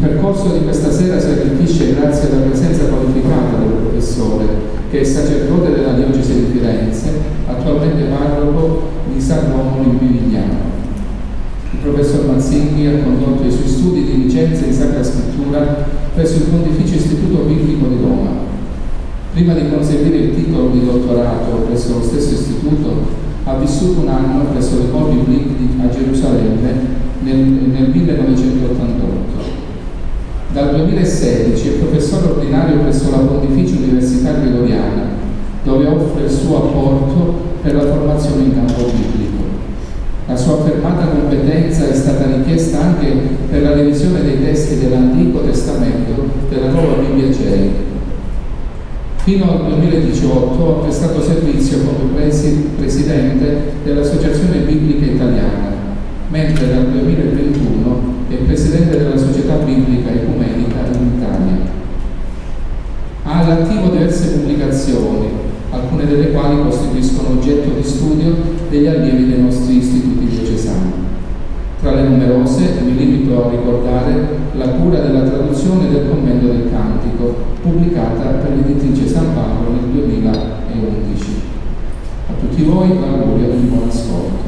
percorso di questa sera si arricchisce grazie alla presenza qualificata del professore, che è sacerdote della diocesi di Firenze, attualmente parroco di San Romolo in Pivigliano. Il professor Mazzinghi ha condotto i suoi studi di licenza in Sacra Scrittura presso il Pontificio Istituto Biblico di Roma. Prima di conseguire il titolo di dottorato presso lo stesso istituto, ha vissuto un anno presso le Mol Biblique a Gerusalemme nel 1988. Dal 2016 è professore ordinario presso la Pontificia Università Gregoriana, dove offre il suo apporto per la formazione in campo biblico. La sua affermata competenza è stata richiesta anche per la revisione dei testi dell'Antico Testamento della Nuova Bibbia J. Fino al 2018 ha prestato servizio come presidente dell'Associazione Biblica Italiana, mentre dal 2021 è presidente della Società Biblica Ecumenica in Italia. Ha all'attivo diverse pubblicazioni, alcune delle quali costituiscono oggetto di studio degli allievi dei nostri istituti diocesani. Tra le numerose mi limito a ricordare la cura della traduzione del commento del Cantico, pubblicata per l'editrice San Paolo nel 2011. A tutti voi l'augurio di buon ascolto.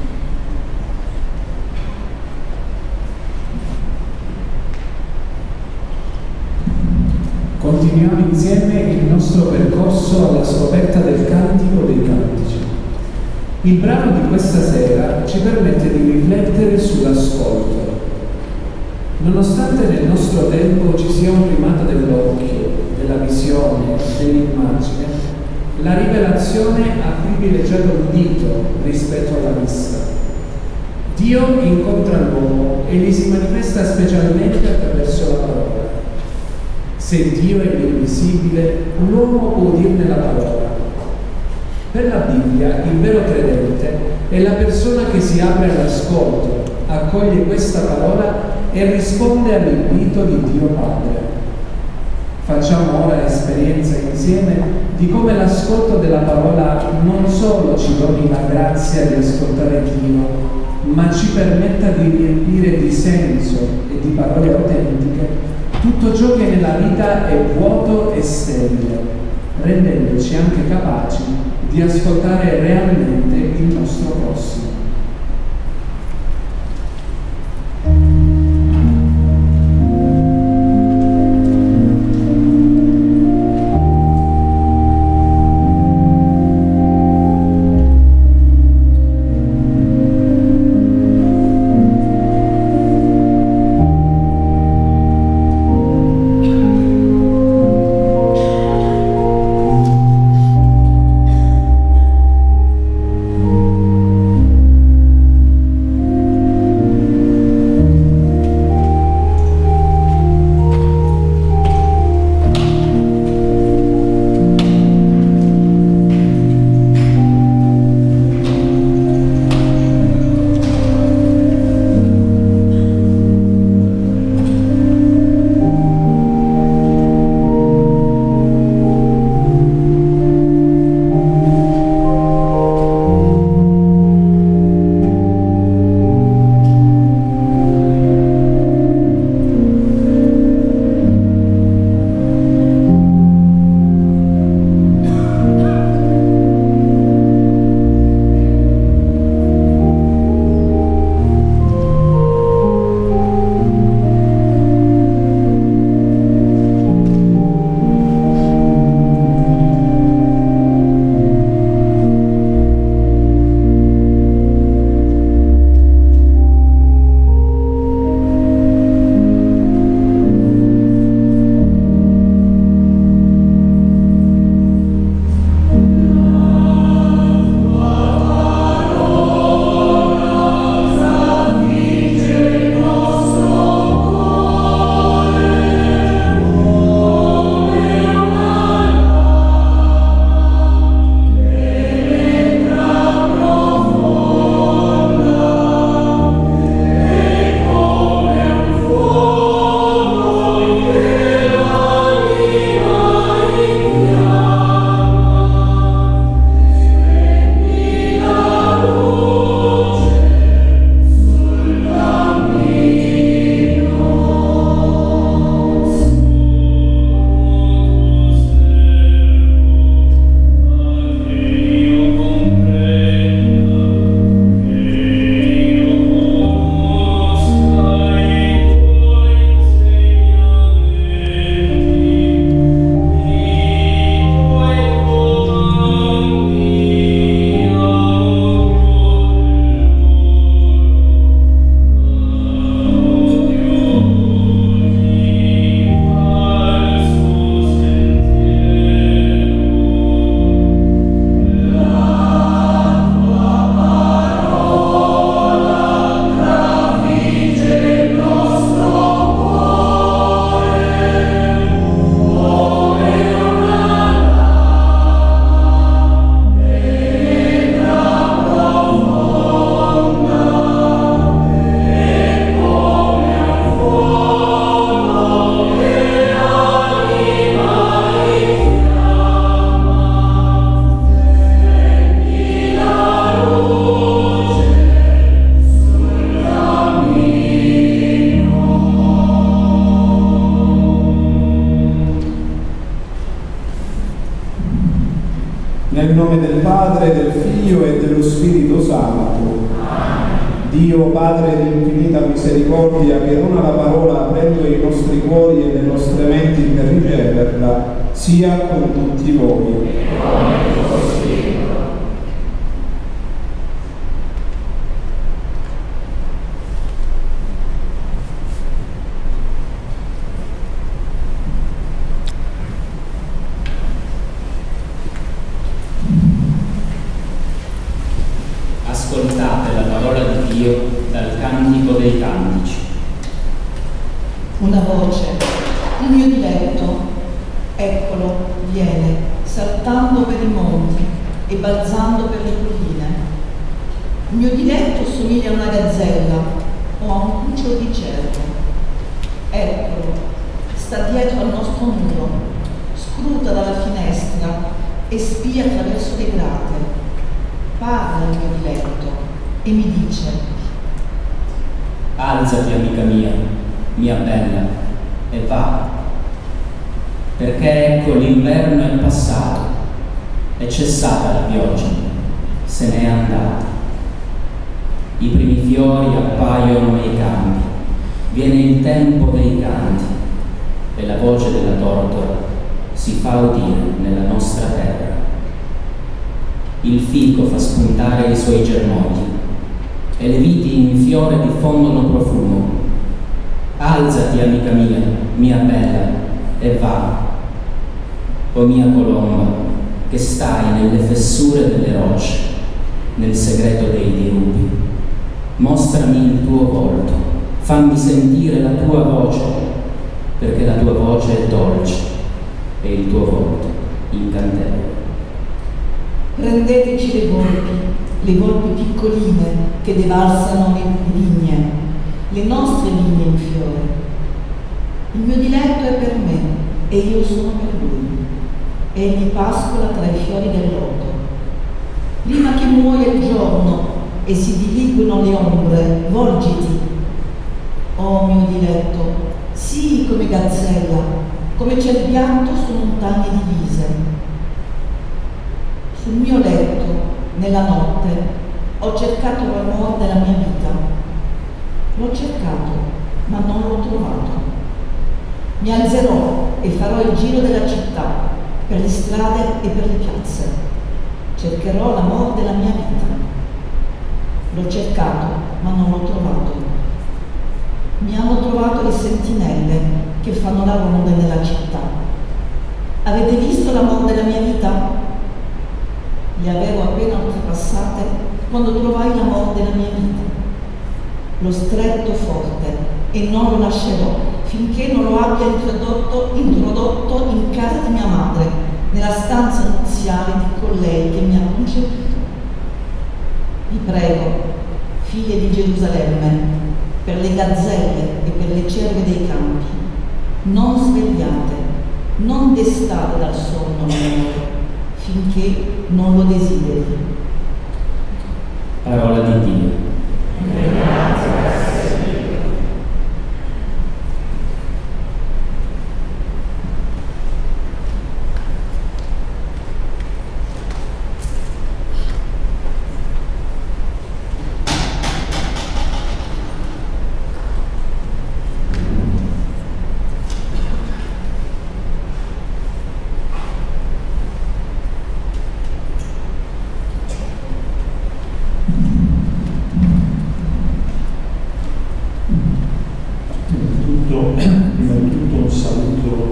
Continuiamo insieme il nostro percorso alla scoperta del Cantico dei Cantici. Il brano di questa sera ci permette di riflettere sull'ascolto. Nonostante nel nostro tempo ci sia un primato dell'occhio, della visione, dell'immagine, la rivelazione ha privilegiato l'udito rispetto alla vista. Dio incontra l'uomo e gli si manifesta specialmente attraverso la parola. Se Dio è l'invisibile, l'uomo può udirne la parola. Per la Bibbia, il vero credente è la persona che si apre all'ascolto, accoglie questa parola e risponde all'invito di Dio Padre. Facciamo ora esperienza insieme di come l'ascolto della parola non solo ci doni la grazia di ascoltare Dio, ma ci permetta di riempire di senso e di parole autentiche tutto ciò che nella vita è vuoto e sterile, rendendoci anche capaci di ascoltare realmente il nostro prossimo. Figlio e dello Spirito Santo. Dio Padre di infinita misericordia, che dona la parola aprendo i nostri cuori e le nostre menti per riceverla, sia con tutti voi. Ascoltate la parola di Dio dal Cantico dei Cantici. Una voce, il mio diletto, eccolo, viene, saltando per i monti e balzando per le colline. Il mio diletto somiglia a una gazzella o a un cucciolo di cervo. Eccolo, sta dietro al nostro muro, scruta dalla finestra e spia attraverso le grate. Parla il mio diletto e mi dice: alzati, amica mia bella, e va, perché ecco l'inverno è passato, è cessata la pioggia, se n'è andata. I primi fiori appaiono nei campi, viene il tempo dei canti e la voce della tortora si fa udire nella nostra terra. Il fico fa spuntare i suoi germogli e le viti in fiore diffondono profumo. Alzati, amica mia bella, e va, o mia colomba, che stai nelle fessure delle rocce, nel segreto dei dirupi. Mostrami il tuo volto, fammi sentire la tua voce, perché la tua voce è dolce e il tuo volto incantevole. Prendeteci le volpi piccoline che devalsano le vigne, le nostre vigne in fiore. Il mio diletto è per me e io sono per lui. Egli pascola tra i fiori del loto. Prima che muoia il giorno e si diliguino le ombre, volgiti. Oh mio diletto, sii come gazzella, come cerbiatto su montagne divise. Sul mio letto, nella notte, ho cercato l'amore della mia vita. L'ho cercato, ma non l'ho trovato. Mi alzerò e farò il giro della città, per le strade e per le piazze. Cercherò l'amore della mia vita. L'ho cercato, ma non l'ho trovato. Mi hanno trovato le sentinelle che fanno la ronda nella città. Avete visto l'amore della mia vita? Le avevo appena oltrepassate quando trovai l'amore della mia vita. L'ho stretto forte e non lo lascerò finché non lo abbia introdotto in casa di mia madre, nella stanza nuziale di colei che mi ha concepito. Vi prego, figlie di Gerusalemme, per le gazzelle e per le cerve dei campi, non svegliate, non destate dal sonno l'amore, finché non lo desideri. Parola di Dio. Prima di tutto un saluto,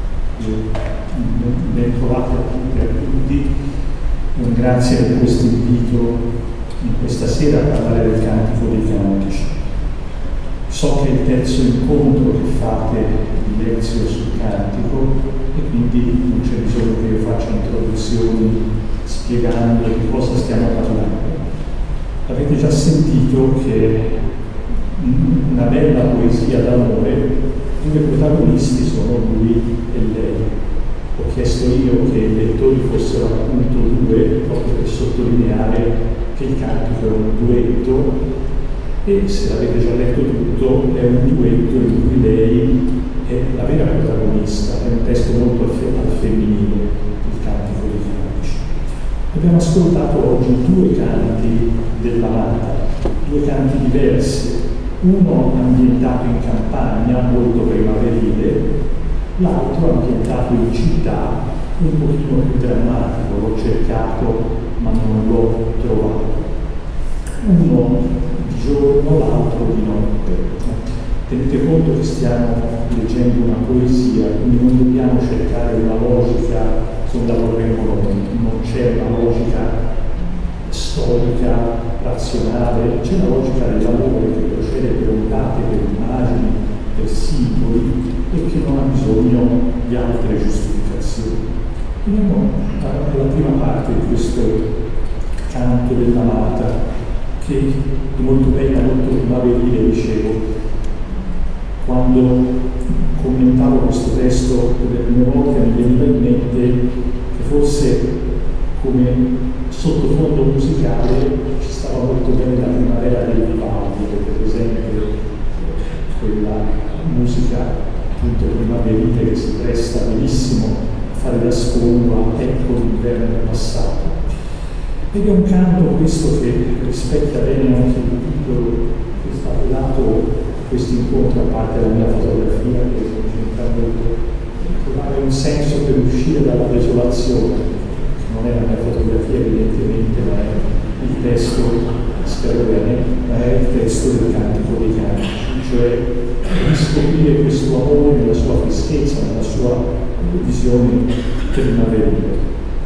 ben trovati a tutti e a tutti, un grazie per questo invito in questa sera a parlare del Cantico dei Cantici. So che è il terzo incontro che fate di Lezio sul Cantico e quindi non c'è bisogno che io faccia introduzioni spiegando di cosa stiamo parlando. Avete già sentito che una bella poesia d'amore dove i protagonisti sono lui e lei. Ho chiesto io che i lettori fossero appunto due, proprio per sottolineare che il cantico è un duetto e, se l'avete già letto tutto, è un duetto in cui lei è la vera protagonista. È un testo molto al femminile, il Cantico dei Cantici. Abbiamo ascoltato oggi due canti dell'amata, due canti diversi, uno ambientato in campagna, molto primaverile, l'altro ambientato in città, un pochino più drammatico. L'ho cercato ma non l'ho trovato. Uno di giorno, l'altro di notte. Tenete conto che stiamo leggendo una poesia, quindi non dobbiamo cercare una logica come la vorremmo noi, non c'è una logica storica, razionale, c'è una logica dell'amore che procede per ondate, per immagini, per simboli e che non ha bisogno di altre giustificazioni. Veniamo alla prima parte di questo canto dell'amata, che è molto bella, molto primaverile, dicevo. Quando commentavo questo testo per le prime volte mi veniva in mente che forse come sottofondo musicale ci stava molto bene la primavera dei Vivaldi, per esempio quella musica appunto primaverile che si presta benissimo a fare da sfondo a Ecco l'inverno è passato. Ed è un canto questo che rispecchia bene anche il titolo che sta dato questo incontro, a parte la mia fotografia che sto cercando di trovare un senso per uscire dalla desolazione. Non è la mia fotografia evidentemente, ma è il testo, spero bene, ma è il testo del Cantico dei Cantici, cioè riscoprire questo amore nella sua freschezza, nella sua visione primaverile.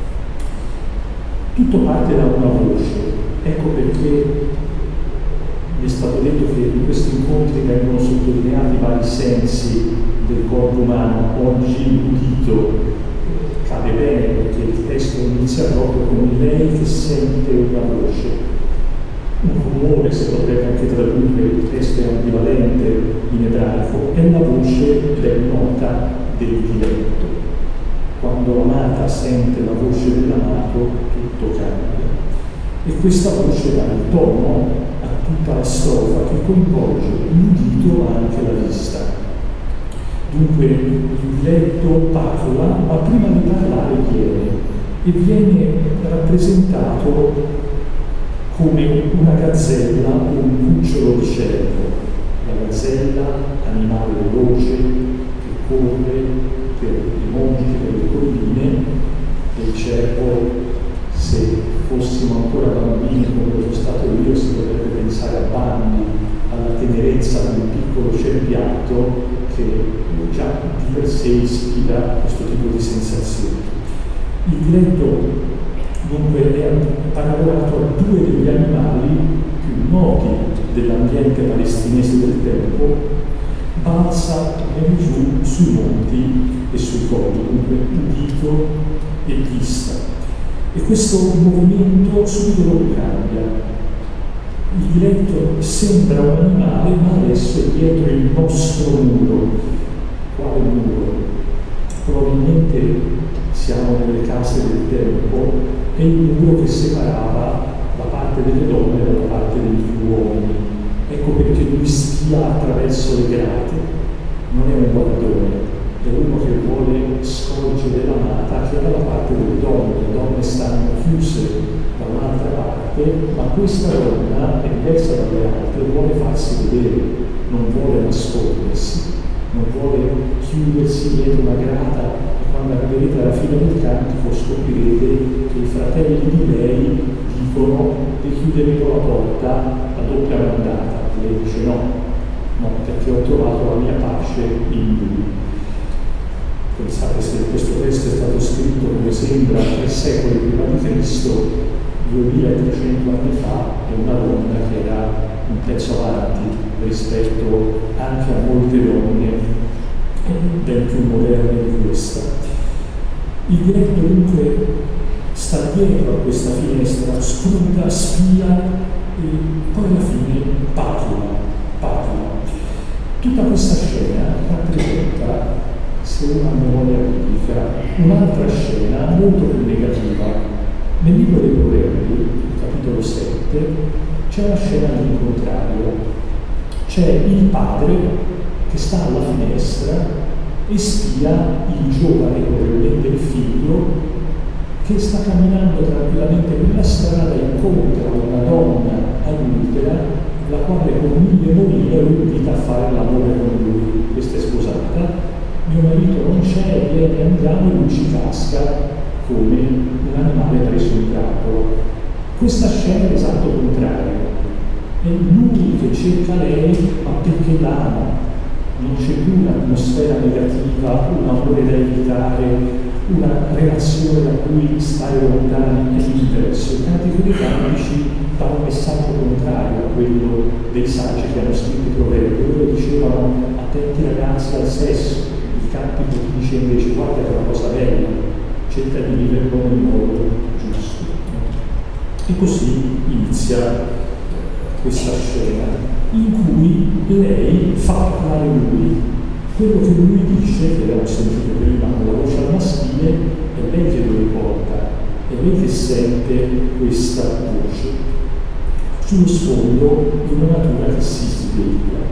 Tutto parte da una voce, ecco perché mi è stato detto che in questi incontri vengono sottolineati vari sensi del corpo umano. Oggi l'udito cade bene perché il testo inizia proprio con lei che sente una voce, un rumore, si potrebbe anche tradurre, il testo è ambivalente in ebraico, è la voce ben nota del diletto. Quando l'amata sente la voce dell'amato, tutto cambia. E questa voce dà il tono a tutta la strofa che coinvolge l'udito ma anche la vista. Dunque il diletto parla, ma prima di parlare viene rappresentato come una gazzella o un cucciolo di cervo. La gazzella, animale veloce, che corre per i monti, per le colline, e il cervo, se fossimo ancora bambini come lo stato io, si potrebbe pensare a Bambi, alla tenerezza di un piccolo cerbiatto che già di per sé ispira questo tipo di sensazioni. Il diletto dunque è paragonato a due degli animali più noti dell'ambiente palestinese del tempo, balza e giù sui monti e sui colli, dunque udito e vista. E questo movimento subito lo cambia. Il diletto sembra un animale, ma adesso è dietro il nostro muro. Quale muro? Probabilmente siamo nelle case del tempo, è il muro che separava la parte delle donne dalla parte degli uomini. Ecco perché lui spia attraverso le grate. Non è un guardone, è uno che vuole scorgere l'amata che è dalla parte delle donne. Le donne stanno chiuse da un'altra parte, ma questa donna è diversa dalle altre, vuole farsi vedere, non vuole nascondersi, non vuole chiudersi dietro una grata. E quando arriverete alla fine del cantico scoprirete che i fratelli di lei dicono di chiuderemo la porta a doppia mandata. Lei dice no, perché ho trovato la mia pace in lui. Pensate, se questo testo è stato scritto come sembra 3 secoli prima di Cristo, 2300 anni fa, è una donna che era un pezzo avanti rispetto anche a molte donne ben più moderne di questa. Il diletto dunque sta dietro a questa finestra, scruta, spia e poi alla fine parla. Tutta questa scena rappresenta, se una memoria biblica, un'altra scena molto più negativa. Nel libro dei Proverbi, capitolo 7, c'è una scena all'incontrario. C'è il padre che sta alla finestra e spia il giovane, probabilmente il figlio, che sta camminando tranquillamente per la strada, incontra una donna adultera, la quale con 1000 monete lo invita a fare l'amore con lui. Questa è sposata, mio marito non c'è, viene, andiamo, e lui ci casca come un animale preso in trappola. Questa scena è l'esatto contrario. È lui che cerca lei, ma perché l'ama. Non c'è più un'atmosfera negativa, un amore da evitare, una relazione da cui stare lontani e diverso. Il Cantico dei Cantici dà un messaggio contrario a quello dei saggi che hanno scritto i proverbi. Loro dicevano: attenti ragazzi al sesso. Il Cantico ti dice invece: guarda che è una cosa bella, cerca di viverlo nel modo giusto. E così inizia questa scena in cui lei fa parlare lui. Quello che lui dice, che abbiamo sentito prima con la voce al maschile, è lei che lo riporta, è lei che sente questa voce sullo sfondo di una natura che si sveglia.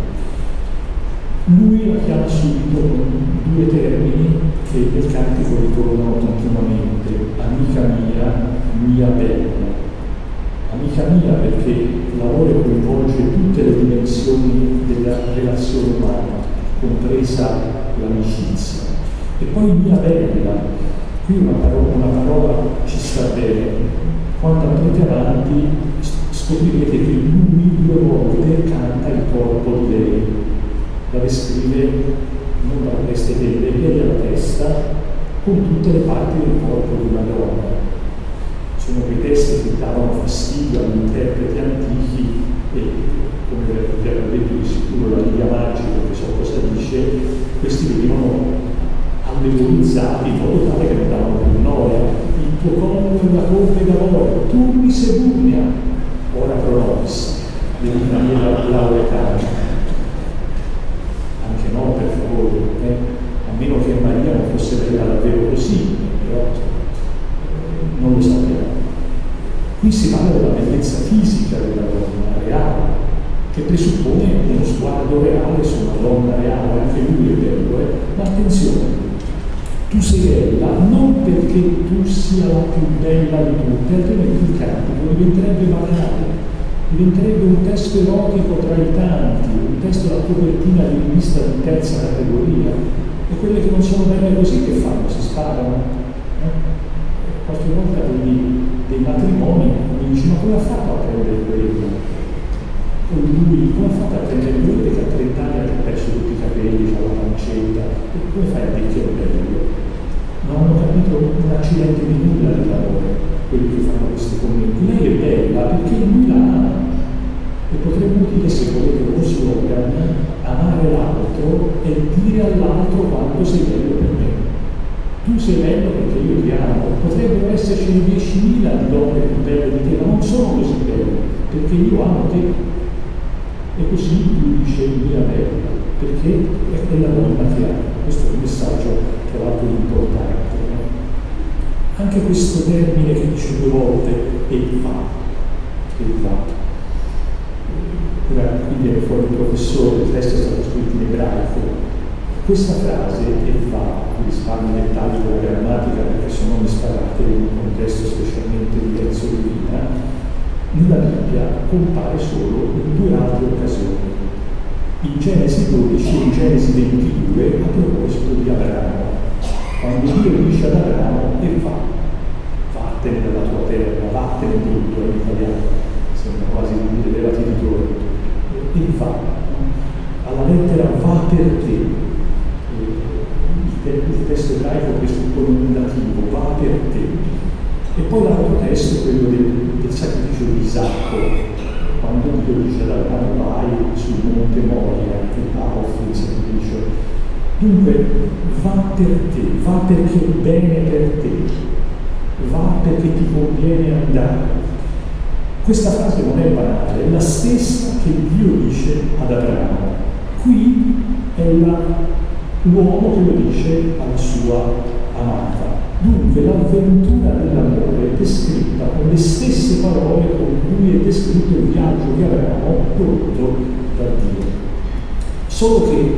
Lui la chiama subito con 2 termini che nel cantico ritornano continuamente: amica mia, mia bella. Amica mia perché l'amore coinvolge tutte le dimensioni della relazione umana, compresa l'amicizia. E poi mia bella, qui una parola ci sta bene. Quando andrete avanti scoprirete che lui 2 volte canta il corpo di lei, la descrive non dalla testa e lei alla testa, con tutte le parti del corpo di una donna. Sono quei testi che davano fastidio agli interpreti antichi e, come vi avrà detto di sicuro la Lidia Magica, che so cosa dice, questi venivano allegorizzati in modo tale che non davano più noia. Il tuo collo è una corte d'amore, tu mi segugna, ora pronovis, le litanie lauretane. Anche no, per favore, a meno che Maria non fosse bella davvero così, però non lo sappiamo. Qui si parla della bellezza fisica della donna reale, che presuppone uno sguardo reale su una donna reale. Anche lui è bello, ma attenzione, tu sei bella non perché tu sia la più bella di tutte, altrimenti il cantico diventerebbe banale, diventerebbe un testo erotico tra i tanti, un testo da copertina di rivista di terza categoria. E quelle che non sono belle così che fanno? Si sparano? Qualche volta vedi dei matrimoni e dici: ma come ha fatto a prendere quello? O lui, come ha fatto a prendere quello che a 30 anni ha perso tutti i capelli, ha la pancetta? E come fai a dire che è bello? Non hanno capito un accidente di nulla dell'amore, quelli che fanno questi commenti. Lei è bella perché lui la ama. E potremmo dire, se volete uno slogan, amare l'altro e dire all'altro quanto sei bello per me. Tu sei bello perché io ti amo. Potrebbero esserci 10.000 donne più belle di te, ma non sono così belle, perché io amo te. E così lui dice mia bella, perché è la donna che ama. Questo è un messaggio tra l'altro importante. Anche questo termine che dice 2 volte, e va. Ora qui viene fuori il professore, il testo è stato scritto in ebraico. Questa frase, e va, risparmio i dettagli della grammatica perché se no mi sparate in un contesto specialmente di verso divina, nella Bibbia compare solo in 2 altre occasioni. In Genesi 12 e in Genesi 22 a proposito di Abramo. Quando Dio dice ad Abramo: e vattene dalla tua terra, vattene brutto in italiano, sembra quasi di dire levati di torno. E va, alla lettera va per te. Il testo ebraico presuppone un dativo, va per te. E poi l'altro testo è quello del sacrificio di Isacco, quando Dio dice ad Abramo: vai sul monte Moria e offri il sacrificio. Dunque, va per te, va perché è bene per te, va perché ti conviene andare. Questa frase non è banale, è la stessa che Dio dice ad Abramo. Qui è l'uomo che lo dice alla sua amata. Dunque l'avventura dell'amore è descritta con le stesse parole con cui è descritto il viaggio che Abramo voluto da Dio. Solo che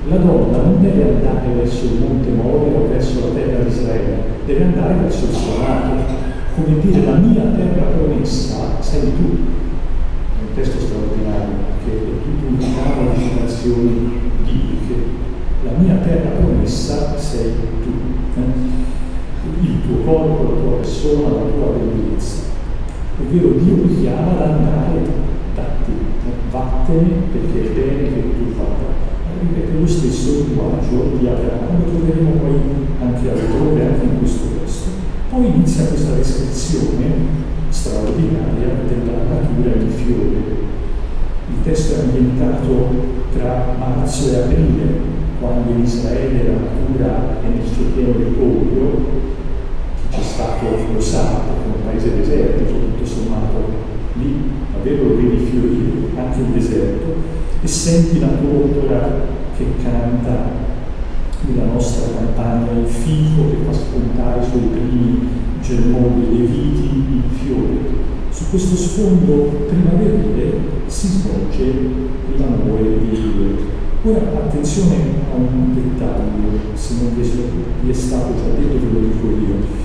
La donna non deve andare verso il Monte Moria o verso la terra di Israele, deve andare verso il suo amato, come dire la mia terra promessa sei tu. È un testo straordinario, che è tutto un ricavo di citazioni bibliche. La mia terra promessa sei tu. Il tuo corpo, la tua persona, la tua bellezza. Ovvero Dio ti chiama ad andare da te, vattene perché è bene che tu vada. Ripete lo stesso linguaggio di Abramo, lo troveremo poi anche altrove, anche in questo testo. Poi inizia questa descrizione straordinaria della natura in fiore. Il testo è ambientato tra marzo e aprile, quando in Israele la natura è nel suo pieno ricovero. Chi c'è stato lo sa, perché è un paese desertico, tutto sommato lì davvero lo vedi fiorire, anche il deserto, e senti la tortora che canta nella nostra campagna, il fico che fa spuntare i suoi primi germogli, le viti in fiore. Su questo sfondo primaverile si svolge l'amore di Dio. Ora attenzione a un dettaglio, se non vi è stato già detto ve lo dico io.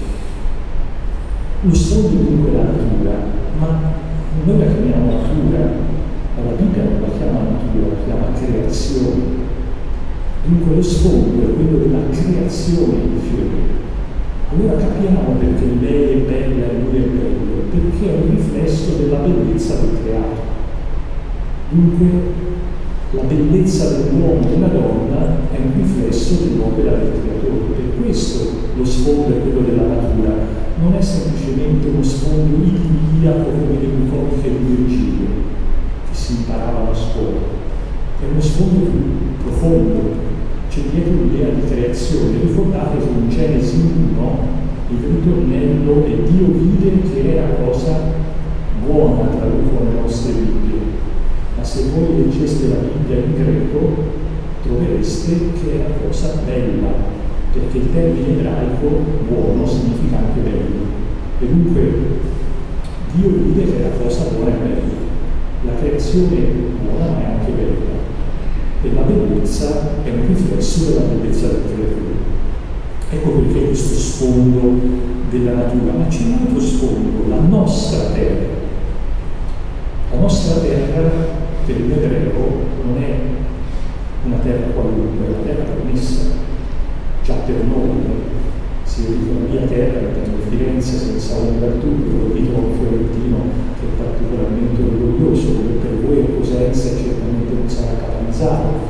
Lo sfondo è dunque la natura, ma noi la chiamiamo natura, ma la Bibbia non la chiama natura, la chiama creazione. Dunque lo sfondo è quello della creazione di fiori. Allora capiamo perché lei è bella e lui è bello, perché è un riflesso della bellezza del creato. Dunque la bellezza dell'uomo e della donna è un riflesso dell'opera del creatore. Per questo lo sfondo è quello della natura, non è semplicemente uno sfondo idilliaco come le bucoliche di Virgilio che si imparavano a scuola, è uno sfondo più profondo. C'è dietro l'idea di creazione. Ricordate che in Genesi 1 il ritornello e Dio vide che era cosa buona, traducono le nostre Bibbie, ma se voi leggeste la Bibbia in greco trovereste che era cosa bella, perché il termine ebraico buono significa anche bello, e dunque Dio vide che era cosa buona e bella. La creazione è buona ma è anche bella, e la bellezza è un riflesso della bellezza del creatore. Ecco perché questo sfondo della natura, ma c'è un altro sfondo, la nostra terra. La nostra terra per il ebreo non è una terra qualunque, è una terra promessa, già per noi. Se io dico la mia terra, intendo Firenze senza ombra al dubbio, lo dico a un fiorentino che è particolarmente orgoglioso, come per voi è Cosenza e certamente non sarà Catanzaro,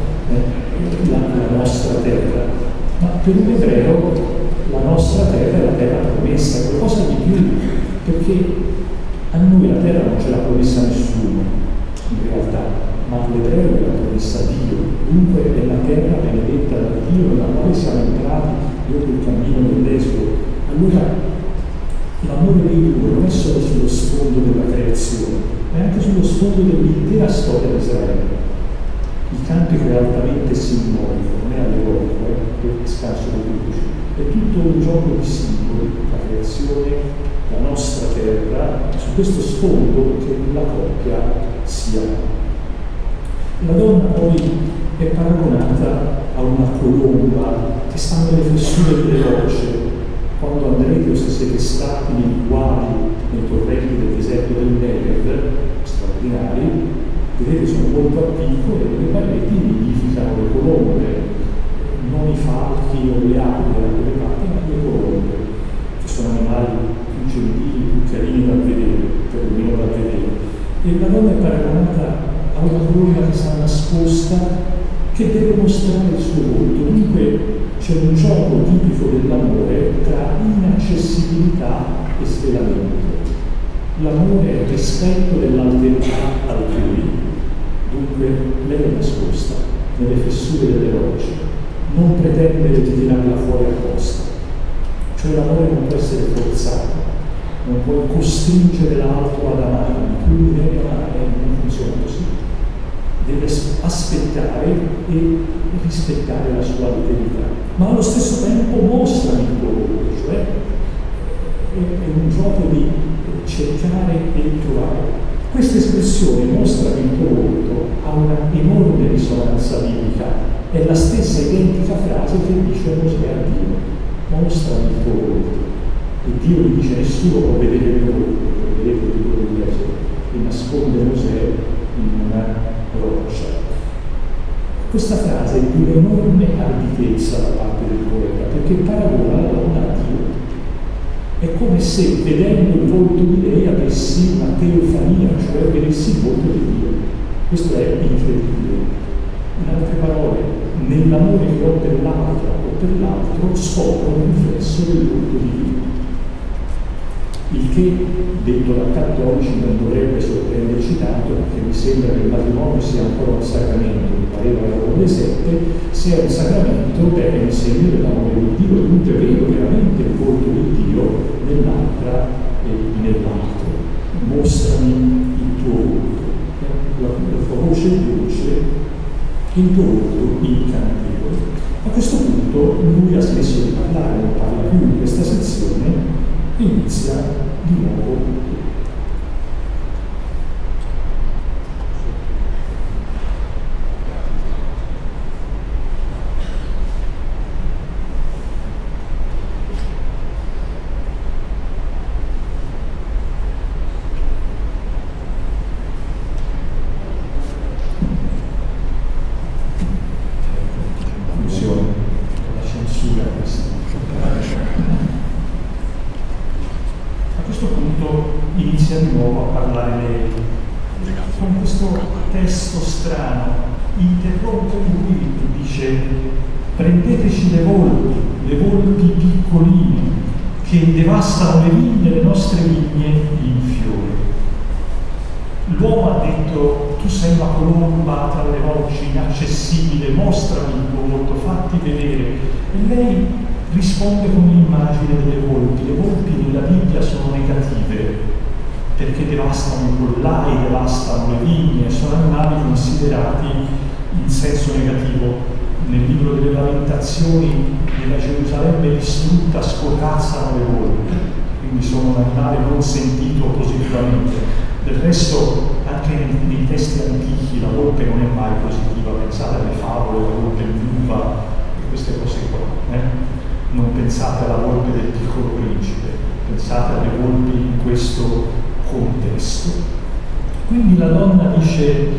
la nostra terra. Ma per un ebreo la nostra terra è la terra promessa, è qualcosa di più, perché a noi la terra non ce l'ha promessa nessuno, in realtà, ma l'ebreo è la promessa Dio, dunque è la terra benedetta da Dio nella quale siamo entrati dopo il cammino dell'Esodo. Allora l'amore di Dio non è solo sullo sfondo della creazione, ma è anche sullo sfondo dell'intera storia di Israele. Il cantico è altamente simbolico, non è allegorico, è scarso biblico. È tutto un gioco di simboli, la creazione, la nostra terra, su questo sfondo che la coppia si ama. La donna poi è paragonata a una colomba che sta nelle fessure delle rocce. Quando andrete o se siete stati nei guadi, nei torrenti del deserto del Negev, straordinari, vedete sono molto a picco e nelle pareti nidificano le colombe, non i falchi o le aquile da quelle parti, ma le colombe, che sono animali più gentili, più carini da vedere, perlomeno da vedere. E la donna è paragonata a una colomba che sta nascosta, che deve mostrare il suo volto. Dunque c'è un gioco tipico dell'amore tra inaccessibilità e svelamento. L'amore è il rispetto dell'alterità altrui, dunque lei è nascosta nelle fessure delle rocce, non pretende di tirarla fuori apposta. Cioè l'amore non può essere forzato, non puoi costringere l'altro ad amarmi, tu mi devi amare, non funziona così. Deve aspettare e rispettare la sua alterità, ma allo stesso tempo mostra il tuo volto, cioè è un gioco di cercare e trovare. Questa espressione mostra il tuo volto ha una enorme risonanza biblica, è la stessa frase che dice Mosè a Dio: mostrami il tuo volto. E Dio gli dice: nessuno può vedere il mio volto, per vedere il libro dell'Esodo, e nasconde Mosè in una roccia. Questa frase è di un'enorme arditezza da parte del poeta, perché paragona la donna a Dio. È come se, vedendo il volto di lei, avessi una teofania, cioè vedessi il volto di Dio. Questo è incredibile. In altre parole, nell'amore che ho per l'altra o per l'altro, scopro un riflesso del volto di Dio. Il che, detto da cattolici, non dovrebbe sorprenderci tanto, perché mi sembra che il matrimonio sia ancora un sacramento, mi pareva alle 7, se è un sacramento è un segno dell'amore di Dio, e dunque vedo veramente il volto di Dio nell'altra e nell'altro. Mostrami il tuo volto, la tua voce dolce, il tuo volto incantevole. A questo punto lui ha smesso di parlare, non parla più in questa sezione, inizia di nuovo. Inizia di nuovo a parlare lei con questo testo strano, interrompe lui e dice: prendeteci le volpi piccoline che devastano le vigne, le nostre vigne in fiore. L'uomo ha detto: tu sei una colomba tra le rocce, inaccessibile, mostrami il tuo volto, fatti vedere. E lei risponde con l'immagine delle volpi. Le volpi nella Bibbia sono negative, perché devastano i pollai, devastano le vigne, sono animali considerati in senso negativo. Nel libro delle Lamentazioni, nella Gerusalemme distrutta, scorazzano le volpi, quindi sono un animale non sentito positivamente. Del resto, anche nei testi antichi, la volpe non è mai positiva. Pensate alle favole, la volpe viuva, queste cose qua. Non pensate alla volpe del Piccolo Principe, pensate alle volpi in questo contesto. Quindi la donna dice: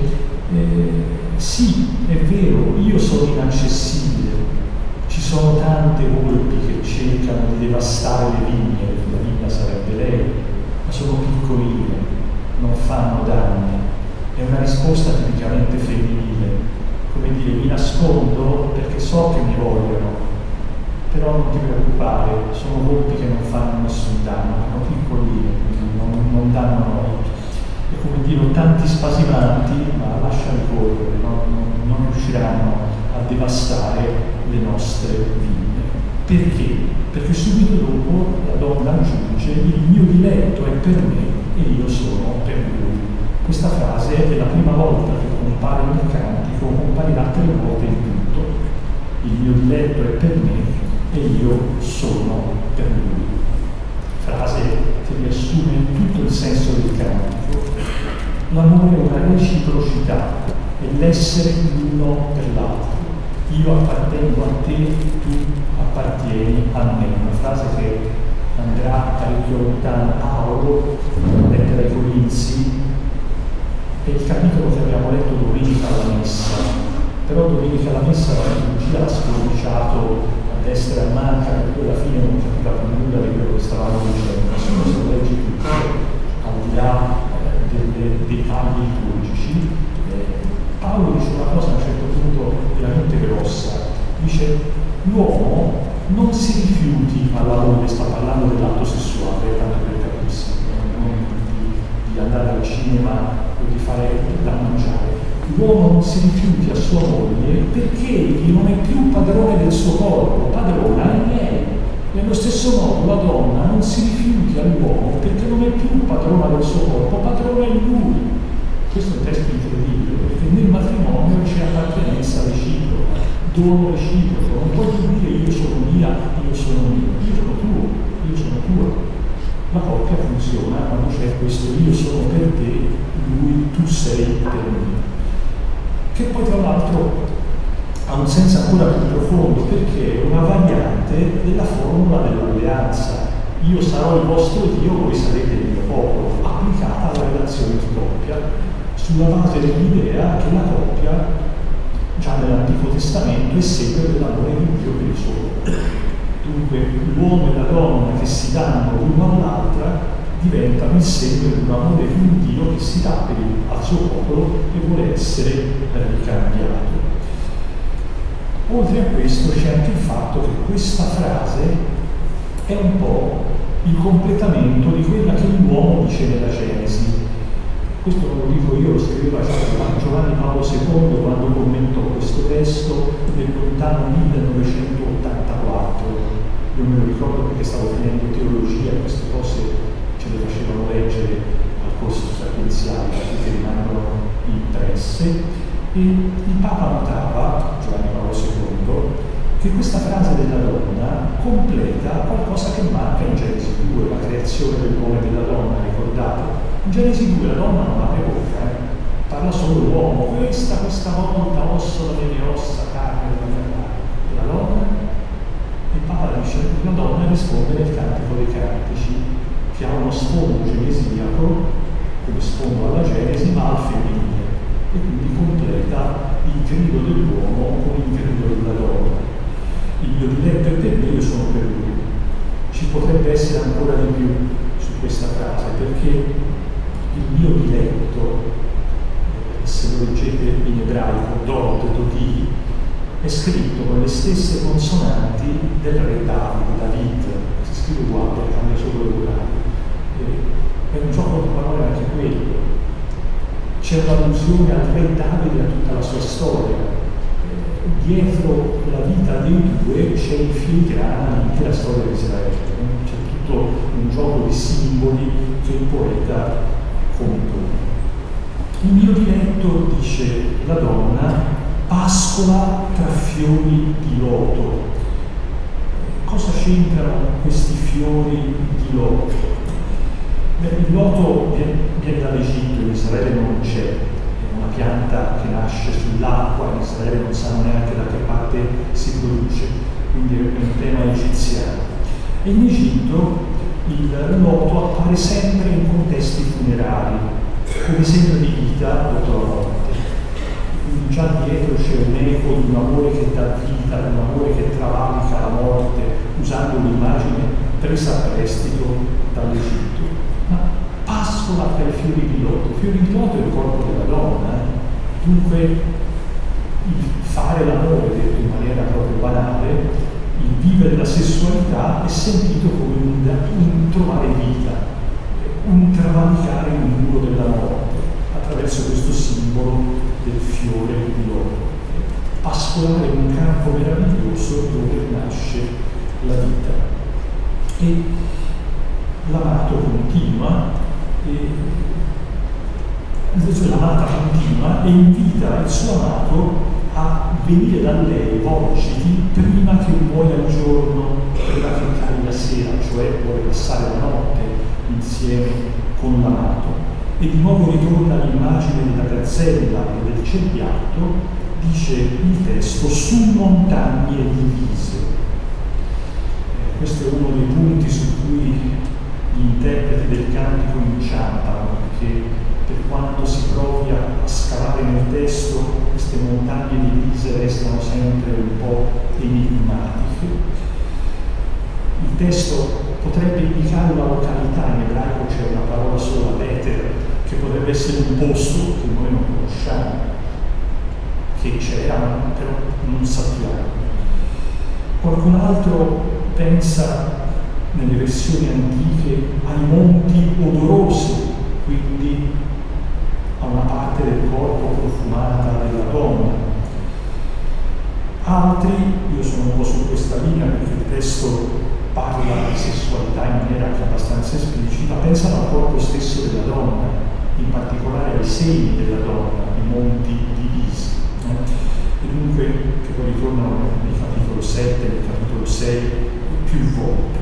sì, è vero, io sono inaccessibile, ci sono tante volpi che cercano di devastare le vigne, la vigna sarebbe lei, ma sono piccoline, non fanno danni. È una risposta tipicamente femminile, come dire: mi nascondo perché so che mi vogliono, però non ti preoccupare, sono volpi che non fanno nessun danno, sono piccoline, non danno noi. È come dire, tanti spasimanti, ma lasciali correre, non riusciranno a devastare le nostre vigne. Perché? Perché subito dopo la donna aggiunge: il mio diletto è per me e io sono per lui. Questa frase è la prima volta che compare nel cantico, comparirà 3 volte in tutto. Il mio diletto è per me e io sono per lui. Frase che riassume tutto il senso del cantico. L'amore è una reciprocità, è l'essere l'uno per l'altro. Io appartengo a te, tu appartieni a me. Una frase che andrà parecchio lontano. Paolo, lettera ai Corinzi, è il capitolo che abbiamo letto domenica alla messa, però domenica alla messa la liturgia l'ha sforbiciato destra e a manca, perché alla fine non capiva più nulla di quello che stavamo dicendo. Nessuno se lo legge tutto, al di là dei tagli liturgici. Paolo dice una cosa a un certo punto veramente grossa, dice: l'uomo non si rifiuti alla moglie, sta parlando dell'atto sessuale, tanto per capirsi, non di andare al cinema o di fare da mangiare. L'uomo non si rifiuti a sua moglie perché egli non è più padrone del suo corpo, padrona è lei. Nello stesso modo la donna non si rifiuti all'uomo perché non è più padrona del suo corpo, padrona è lui. Questo è un testo incredibile, perché nel matrimonio c'è appartenenza reciproca, dono reciproco. Non puoi più dire: io sono mia, io sono mio, io sono tuo, io sono tua. La coppia funziona quando c'è questo: io sono per te, lui, tu sei per me. Che poi tra l'altro ha un senso ancora più profondo perché è una variante della formula dell'alleanza. Io sarò il vostro Dio, voi sarete il mio popolo, applicata alla relazione di coppia, sulla base dell'idea che la coppia, già nell'Antico Testamento, è segno dell'amore di Dio per il suo popolo. Dunque l'uomo e la donna che si danno l'uno all'altra diventano il segno di un amore di un Dio che si dà al suo popolo e vuole essere ricambiato. Oltre a questo c'è anche il fatto che questa frase è un po' il completamento di quella che l'uomo dice nella Genesi. Questo non lo dico io, lo scriveva Giovanni Paolo II quando commentò questo testo nel lontano 1984. Io me lo ricordo perché stavo finendo teologia e queste cose ce le facevano leggere al corso sapienziale, che rimangono impresse. E il Papa notava, Giovanni Paolo II, che questa frase della donna completa qualcosa che manca in Genesi 2, la creazione dell'uomo e della donna, ricordate? In Genesi 2 la donna non apre bocca, parla solo l'uomo, questa volta osso dalle mie ossa, carne della mia carne. E la donna? Il Papa dice che la donna risponde nel Cantico dei Cantici, che ha uno sfondo genesiaco, come sfondo alla Genesi, ma al femminile, e quindi completa il grido dell'uomo con il grido della donna. Il mio diletto è per me, io sono per lui. Ci potrebbe essere ancora di più su questa frase, perché il mio diletto, se lo leggete in ebraico, dod, dodi, è scritto con le stesse consonanti del re David, si scrive uguale, cambia solo le vocali. È un gioco di parole anche quello. C'è un'allusione al re Davide e a tutta la sua storia. Dietro la vita dei due c'è in filigrana l'intera storia di Israele. C'è tutto un gioco di simboli che il poeta compone. Il mio diletto, dice la donna, pascola tra fiori di loto. Cosa c'entrano questi fiori di loto? Il loto viene dall'Egitto, in Israele non c'è, è una pianta che nasce sull'acqua, in Israele non sanno neanche da che parte si produce, quindi è un tema egiziano. E in Egitto il loto appare sempre in contesti funerari, come segno di vita dopo la morte. Quindi già dietro c'è un eco di un amore che dà vita, di un amore che travalica la morte, usando un'immagine presa a prestito dall'Egitto. Ma pascola tra i fiori di loto. I fiori di loto è il corpo della donna, dunque il fare l'amore, detto in maniera proprio banale, il vivere la sessualità è sentito come un trovare vita, un travalicare il muro della morte attraverso questo simbolo del fiore di loto. Pascolare un campo meraviglioso dove nasce la vita. E l'amato continua, l'amata continua e invita il suo amato a venire da lei, volgiti, prima che muoia il giorno, prima che cadi la sera, cioè vuole passare la notte insieme con l'amato. E di nuovo ritorna l'immagine della gazzella e del cerbiatto, dice il testo, su montagne divise. Questo è uno dei punti su cui gli interpreti del cantico inciampano, perché per quanto si provi a scavare nel testo, queste montagne divise restano sempre un po' enigmatiche. Il testo potrebbe indicare una località, in ebraico c'è una parola sola, Beter, che potrebbe essere un posto che noi non conosciamo, che c'era, però non sappiamo. Qualcun altro pensa, nelle versioni antiche, ai monti odorosi, quindi a una parte del corpo profumata della donna. Altri, io sono un po' su questa linea perché il testo parla di sessualità in maniera anche abbastanza esplicita, pensano al corpo stesso della donna, in particolare ai seni della donna, i monti divisi. E dunque, che poi ritornano nel capitolo 7, nel capitolo 6, più volte.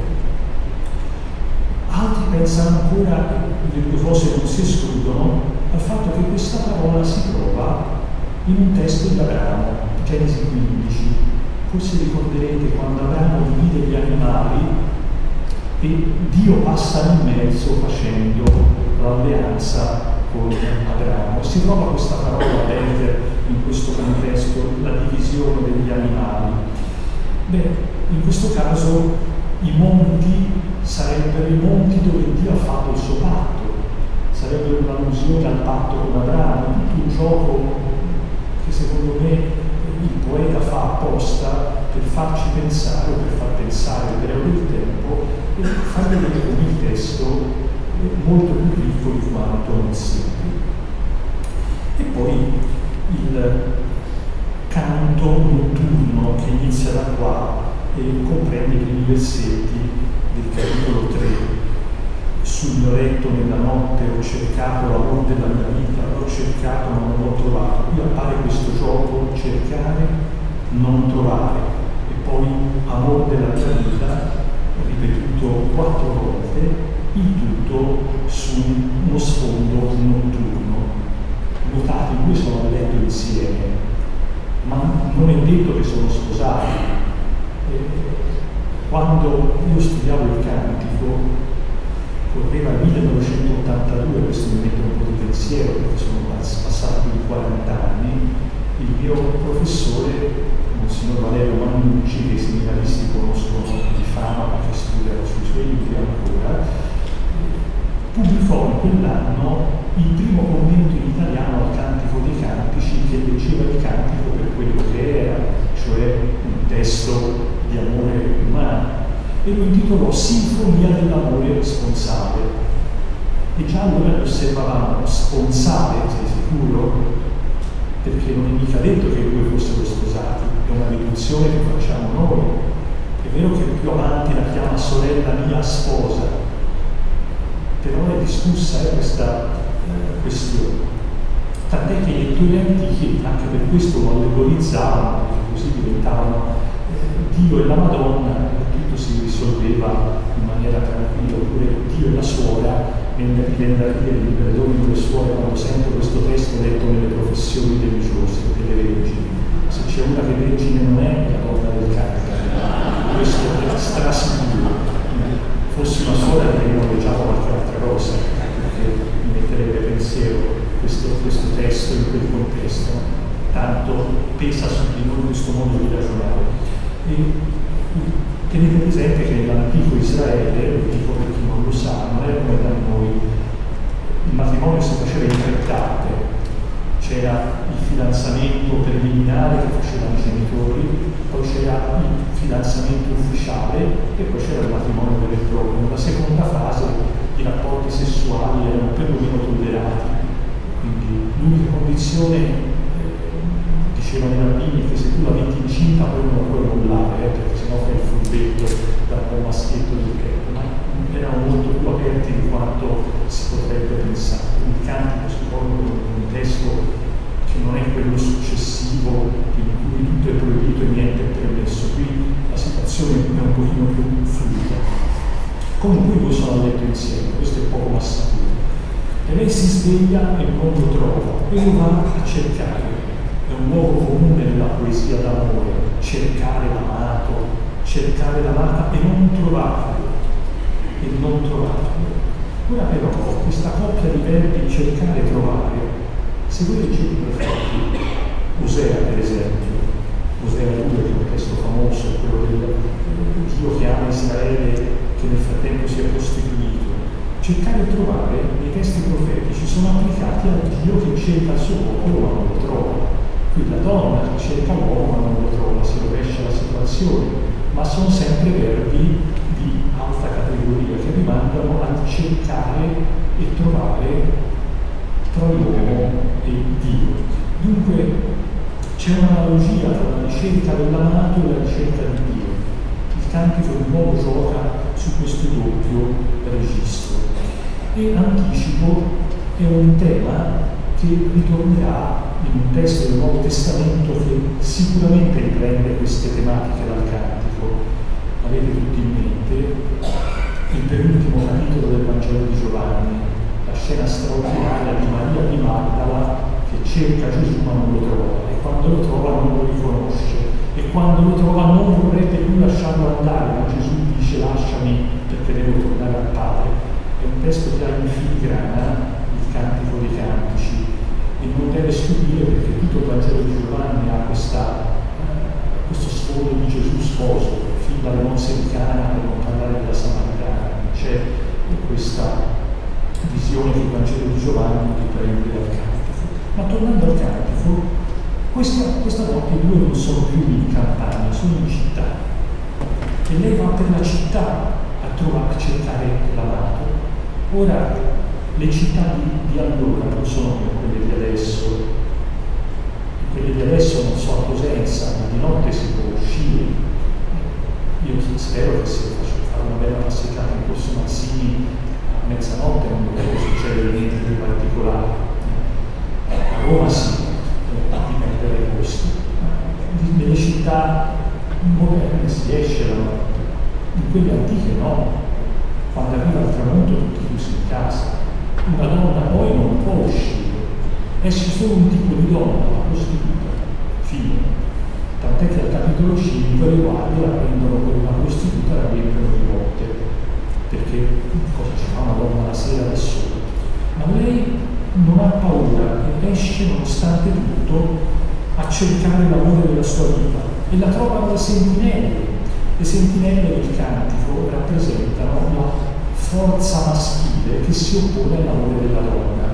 Altri pensano ancora, le due cose non si escludono, al fatto che questa parola si trova in un testo di Abramo, Genesi 15, forse ricorderete quando Abramo divide gli animali e Dio passa nel mezzo facendo l'alleanza con Abramo. Si trova questa parola Beter in questo contesto, la divisione degli animali. Beh, in questo caso i monti sarebbero i monti dove Dio ha fatto il suo patto, sarebbero un'allusione al patto con Abramo, tutto un gioco che secondo me il poeta fa apposta per farci pensare o per far pensare l'ebreo del tempo e far vedere come il testo molto più ricco di quanto non sembri. E poi il canto notturno che inizia da qua e comprende i primi versetti del capitolo 3. Sul mio letto nella notte ho cercato l'amor della mia vita, l'ho cercato ma non l'ho trovato. Qui appare questo gioco cercare, non trovare, e poi amor della mia vita, ripetuto 4 volte, il tutto su uno sfondo notturno. Notate, i due sono a letto insieme, ma non è detto che sono sposati. Quando io studiavo il cantico, correva il 1982, questo mi mette un po' di pensiero perché sono passati più di 40 anni, il mio professore, Monsignor Valerio Mannucci, che i seminaristi conoscono di fama perché studiano sui suoi libri ancora, pubblicò in quell'anno il primo commento in italiano al Cantico dei Cantici, che leggeva il cantico per quello che era, cioè un testo di amore umano, e lo intitolò Sinfonia dell'amore sponsale. E già allora osservavamo: sponsale, sei sicuro? Perché non è mica detto che i due fossero sposati, è una riduzione che facciamo noi. È vero che più avanti la chiama sorella mia sposa, però è discussa questa questione. Tant'è che i lettori antichi anche per questo lo allegorizzavano, perché così diventavano Dio e la Madonna, e tutto si risolveva in maniera tranquilla, oppure Dio e la suora. Mi viene da dire i liberatori delle suore quando sento questo testo letto nelle professioni religiose, delle vergini. Se c'è una che vergine non è la donna del Carcare, questo è strasicuro. Fossi una suora avremmo già qualche altra cosa, perché mi metterebbe pensiero questo testo in quel contesto, tanto pesa su di noi questo modo di ragionare. E tenete presente che nell'antico Israele, lo dico per chi non lo sa, non era come da noi, il matrimonio si faceva in 3 tappe. C'era il fidanzamento preliminare che facevano i genitori, poi c'era il fidanzamento ufficiale e poi c'era il matrimonio vero e proprio. Nella seconda fase i rapporti sessuali erano perlomeno tollerati, quindi l'unica condizione, dicevano i rabbini, è che se tu la metti incinta poi non la puoi mollare, perché sennò fai il furbetto dal buon maschietto del tempo, ma erano molto più aperti di quanto si potrebbe pensare. Il cantico si pone in un contesto che non è quello successivo in cui tutto è proibito e niente è permesso. Qui la situazione è un pochino più fluida. Comunque i due sono a letto insieme, questo è poco ma sicuro. E lei si sveglia e non lo trova e lo va a cercare. È un luogo comune nella poesia d'amore, cercare l'amato, cercare l'amata e non trovarlo. Ora però questa coppia di verbi cercare e trovare, se voi leggete i profeti, Osea per esempio, Osea 2 che è un testo famoso, quello del Dio che ama Israele che nel frattempo si è costituito, cercare e trovare nei testi profetici sono applicati al Dio che cerca il suo popolo ma non lo trova. Qui la donna che cerca l'uomo ma non lo trova, si rovescia la situazione, ma sono sempre verbi di alta categoria che rimandano al cercare e trovare tra l'uomo e Dio. Dunque c'è un'analogia tra la ricerca dell'amato e la ricerca di Dio. Il cantico di nuovo gioca su questo doppio registro. E anticipo è un tema che ritornerà in un testo del Nuovo Testamento che sicuramente riprende queste tematiche dal cantico. Avete tutti in mente il penultimo capitolo del Vangelo di Giovanni, la scena straordinaria di Maria di Magdala che cerca Gesù ma non lo trova, e quando lo trova non lo riconosce, e quando lo trova non vorrebbe più lasciarlo andare, ma Gesù dice lasciami perché devo tornare al Padre. È un testo che ha in filigrana il Cantico dei Cantici, e non deve stupire perché tutto il Vangelo di Giovanni ha questo sfondo di Gesù sposo, fin dalle nozze di Cana, per non parlare della Samaritana. C'è questa visione del Vangelo di Giovanni che prende dal Cantico. Ma tornando al Cantico, questa notte i due non sono più in campagna, sono in città, e lei va per la città a cercare l'amato. Ora, le città di allora non sono come quelle di adesso. Quelle di adesso non so a Cosenza, ma di notte si può uscire. Io spero che se faccio fare una bella passeggiata in Corso Mazzini a mezzanotte non dovrebbe succedere niente di particolare. A Roma sì, dipende dai posti. Nelle città moderne si esce la notte, in quelle antiche no. Quando arriva il tramonto tutti chiusi in casa. Una donna poi non può uscire, esce solo un tipo di donna, la prostituta, fine. Tant'è che al capitolo 5 le guardie la prendono con una prostituta e la riempiono di botte, perché cosa ci fa una donna la sera da sola? Ma lei non ha paura e esce nonostante tutto a cercare l'amore della sua vita, e la trovano le sentinelle. Le sentinelle del Cantico rappresentano la forza maschile che si oppone all'amore della donna.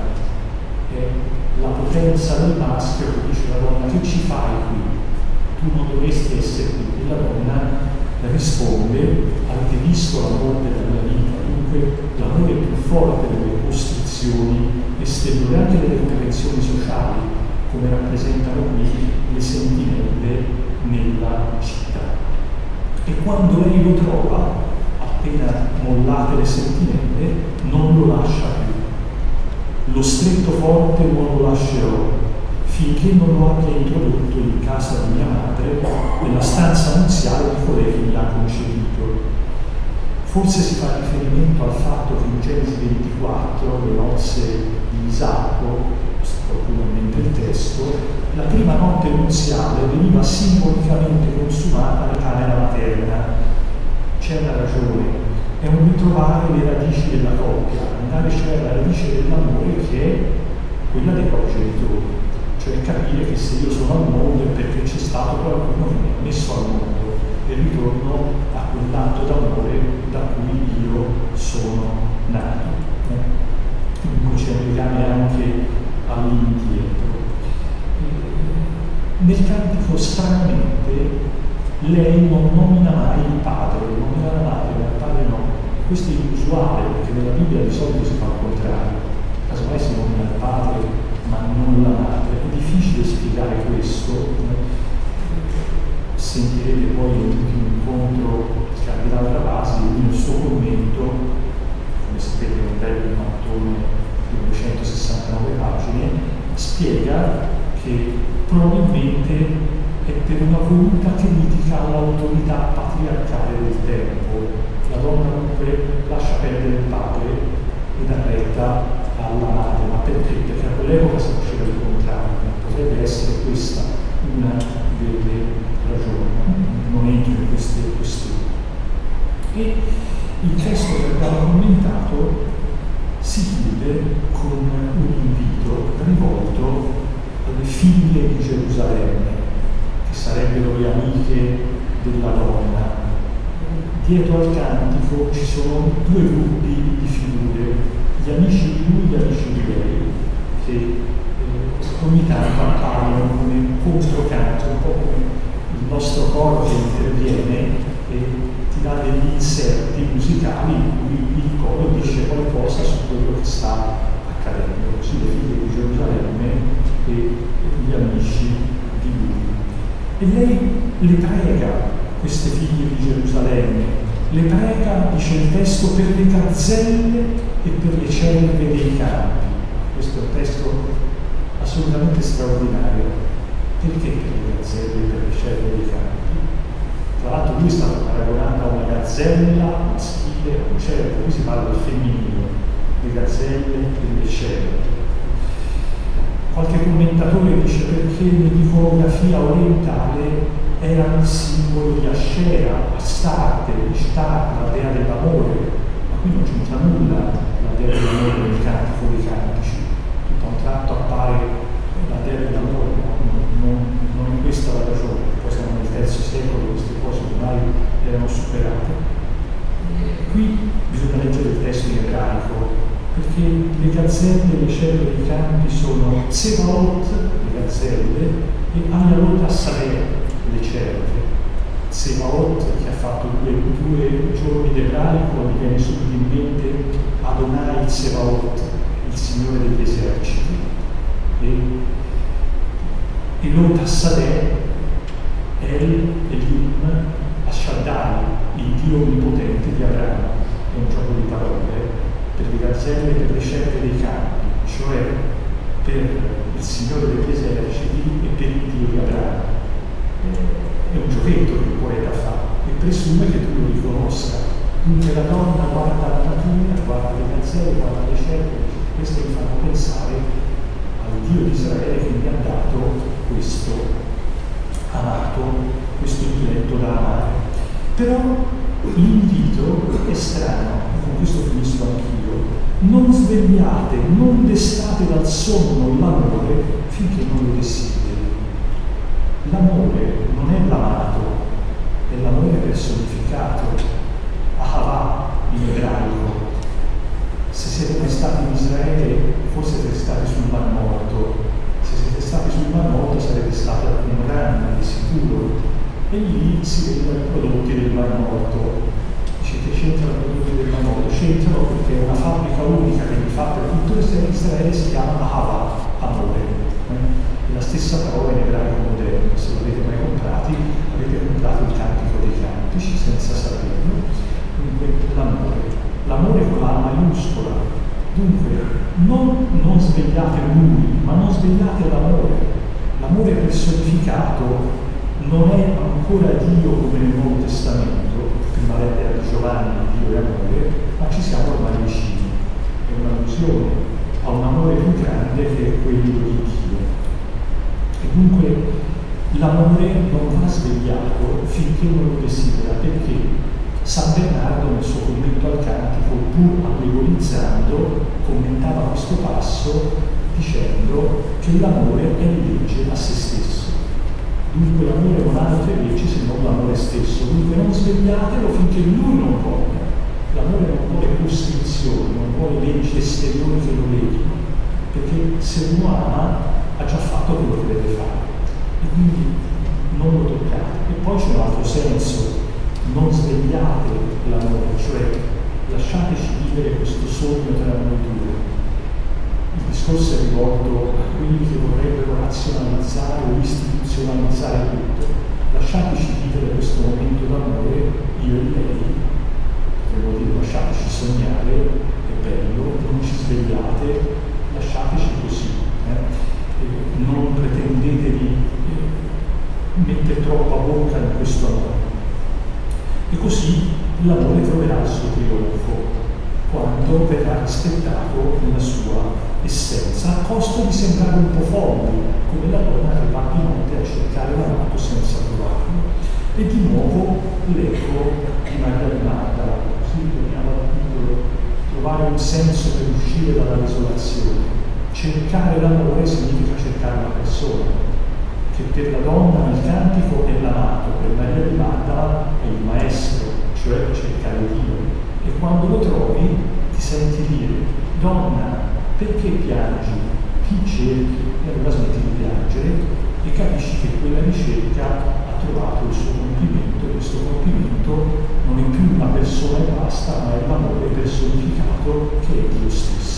È la potenza del maschio che dice la donna: che ci fai qui? Tu non dovresti essere qui. E la donna risponde: avete visto l'amore della mia vita? Dunque l'amore più forte delle costrizioni esteriori, anche delle convenzioni sociali, come rappresentano qui le sentinelle nella città. E quando lei lo trova, appena mollate le sentinelle, non lo lascia più. Lo stretto forte non lo lascerò, finché non lo abbia introdotto in casa di mia madre, nella stanza nuziale di colei che mi ha concepito. Forse si fa riferimento al fatto che in Genesi 24, le nozze di Isacco, se qualcuno ha in mente il testo, la prima notte nuziale veniva simbolicamente consumata nella camera materna. C'è una ragione, è un ritrovare le radici della coppia, andare cioè alla radice dell'amore, che è quella dei progenitori, cioè capire che se io sono al mondo è perché c'è stato qualcuno che mi ha messo al mondo, e ritorno a quell'atto d'amore da cui io sono nato. Quindi c'è un legame anche all'indietro. Nel Cantico, stranamente, lei non nomina mai il padre, nomina la madre, ma il padre no. Questo è inusuale, perché nella Bibbia di solito si fa il contrario. Casomai si nomina il padre, ma non la madre. È difficile spiegare questo. Sentirete poi nell'ultimo incontro il cardinale Ravasi, nel suo commento, come sapete è un bel mattone di 269 pagine, spiega che probabilmente è per una voluta critica all'autorità patriarcale del tempo. La donna dunque lascia perdere il padre e dà retta alla madre. Ma perché? Perché a quell'epoca si faceva il contrario. Potrebbe essere questa una delle ragioni. Non entro in queste questioni. E il testo che abbiamo commentato si chiude con un invito rivolto alle figlie di Gerusalemme, che sarebbero le amiche della donna. Dietro al Cantico ci sono due gruppi di figure, gli amici di lui e gli amici di lei, che ogni tanto appaiono come controcanto, un po' come il nostro coro che interviene e ti dà degli inserti musicali in cui il coro dice qualcosa su quello che sta accadendo. Così le figlie di Gerusalemme e gli amici di lui. E lei le prega, queste figlie di Gerusalemme, le prega, dice il testo, per le gazzelle e per le cerve dei campi. Questo è un testo assolutamente straordinario. Perché per le gazzelle e per le cerve dei campi? Tra l'altro lui è stato paragonato a una gazzella maschile, a un cervo, qui si parla del femminile, le gazzelle e le cerve. Qualche commentatore dice perché nell'iconografia orientale era il simbolo di Ascera, Astarte, Ishtar, la dea dell'amore, ma qui non c'entra nulla la dea dell'amore nel Cantico dei Cantici. Tutto a un tratto appare la dea dell'amore, non è questa la ragione. Poi siamo nel III secolo, queste cose ormai erano superate. Qui bisogna leggere il testo in ebraico, perché le gazzelle e le cerve dei campi sono Tsevaot, le gazzelle, e Ayalot Asareh, le cerve. Tsevaot, che ha fatto due giorni d'ebraico, mi viene subito in mente Adonai Tsevaot, il Signore degli eserciti. E Lot Asareh, El Elim Ashaddai, il Dio onnipotente di Abramo. È un gioco di parole per le gazzelle e per le cerve dei campi, cioè per il Signore degli eserciti e per il Dio di Abramo. È un giochetto che il poeta fa e presume che tu lo riconosca. Dunque la donna guarda la natura, guarda le gazzelle, guarda le cerve, questo mi fanno pensare al Dio di Israele che mi ha dato questo amato, questo diletto da amare. Però l'invito è strano, con questo finisco anch'io. Non svegliate, non destate dal sonno l'amore finché non lo desideri. L'amore non è l'amato, è l'amore personificato, Ahava in ebraico. Se siete mai stati in Israele, forse siete stati sul Mar Morto. Se siete stati sul Mar Morto sarete stati al Qumran, di sicuro. E lì si vedono i prodotti del Mar Morto. Dicete, c'entrano i prodotti del Mar Morto? C'entrano perché è una fabbrica unica che li fa per tutto Israele, si chiama Ahava, amore. La stessa parola in ebraico moderno, se l'avete mai comprati, avete comprato il Cantico dei Cantici senza saperlo. Dunque l'amore con la maiuscola. Dunque non svegliate lui, ma non svegliate l'amore. L'amore personificato non è ancora Dio come nel Nuovo Testamento, prima lettera di Giovanni, Dio è amore, ma ci siamo ormai vicini. È un'allusione a un amore più grande che è quello di Dio. E dunque l'amore non va svegliato finché non lo desidera, perché San Bernardo nel suo commento al Cantico, pur allegorizzando, commentava questo passo dicendo che l'amore è legge a se stesso. Dunque l'amore non ha altre leggi se non l'amore stesso. Dunque non svegliatelo finché lui non voglia. L'amore non vuole costrizioni, non vuole leggi esteriori che lo leghino, perché se uno ama ha già fatto quello che deve fare e quindi non lo toccate. E poi c'è un altro senso: non svegliate l'amore, cioè lasciateci vivere questo sogno tra noi due. Il discorso è rivolto a quelli che vorrebbero razionalizzare o istituzionalizzare tutto. Lasciateci vivere questo momento d'amore, io e lei, potremmo dire lasciateci sognare, è bello, non ci svegliate, lasciateci così. Non pretendete di mettere troppo a bocca in questo amore. E così l'amore troverà il suo trionfo quando verrà rispettato nella sua essenza, a costo di sembrare un po' folli, come la donna che va di notte a cercare l'amato senza trovarlo. E di nuovo l'eco di Maria di Magdala, così torniamo al titolo, trovare un senso per uscire dalla desolazione. Cercare l'amore significa cercare una persona, che per la donna nel cantico è l'amato, per Maria di Magdala è il maestro, cioè cercare Dio. E quando lo trovi ti senti dire: donna, perché piangi? Chi cerchi? E allora smetti di piangere e capisci che quella ricerca ha trovato il suo compimento, e questo compimento non è più una persona e basta, ma è l'amore personificato che è Dio stesso.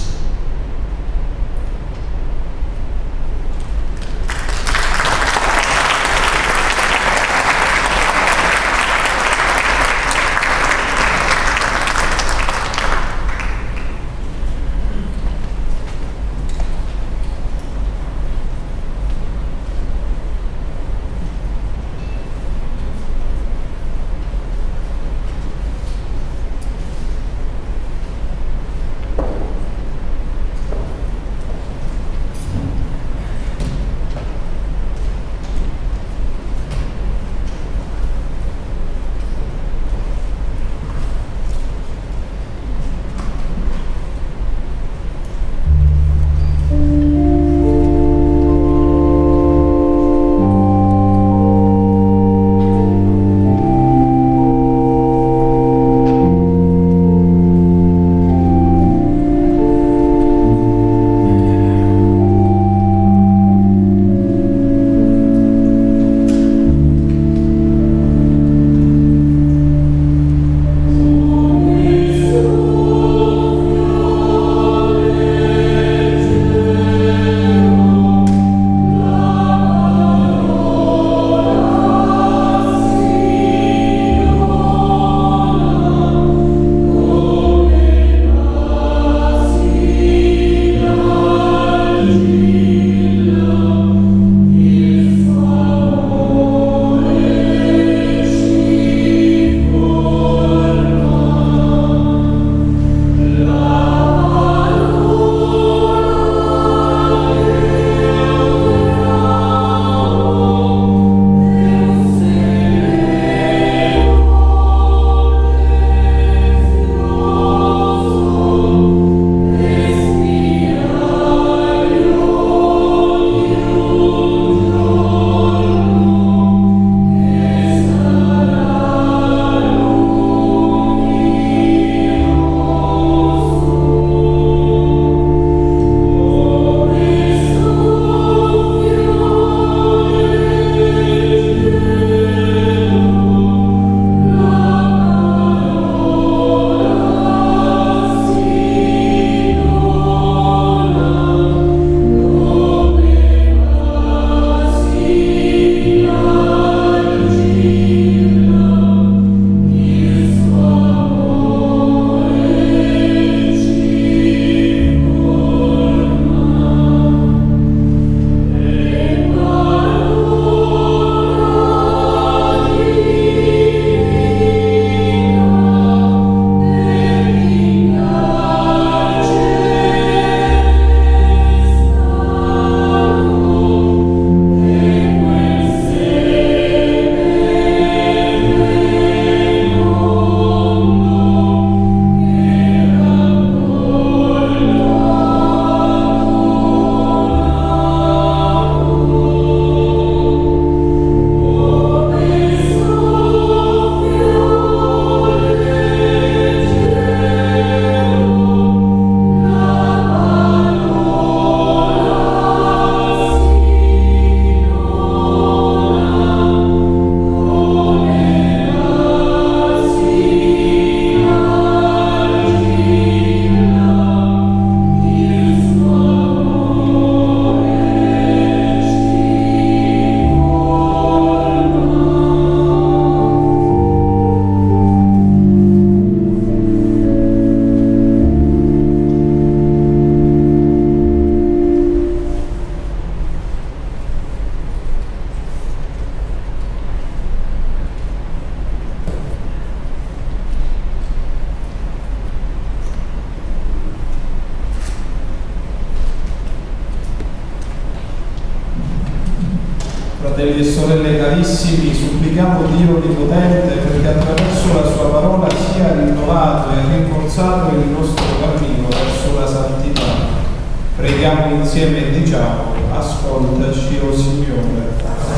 Fratelli e sorelle carissimi, supplichiamo Dio Onnipotente perché attraverso la sua parola sia rinnovato e rinforzato il nostro cammino verso la santità. Preghiamo insieme e diciamo: ascoltaci, o Signore.